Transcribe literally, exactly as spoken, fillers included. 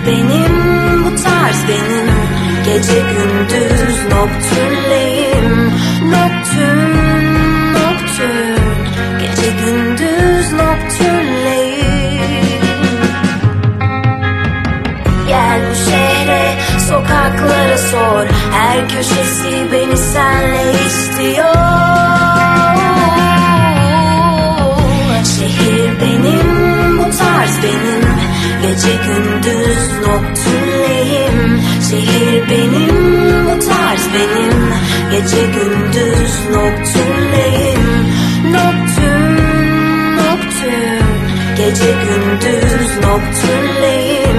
benim, bu tarz benim. Gece gündüz noktürleyim. Noktürn, noktürn. Gece gündüz noktürleyim. Gel bu şehre, sokaklara sor. Her köşesi beni senle istiyor. Şehir benim, bu tarz benim. Gece gündüz noktürleyim. Şehir benim, bu tarz benim. Gece gündüz noktürleyim. Noktürn, noktürn. Gece gündüz noktürleyim.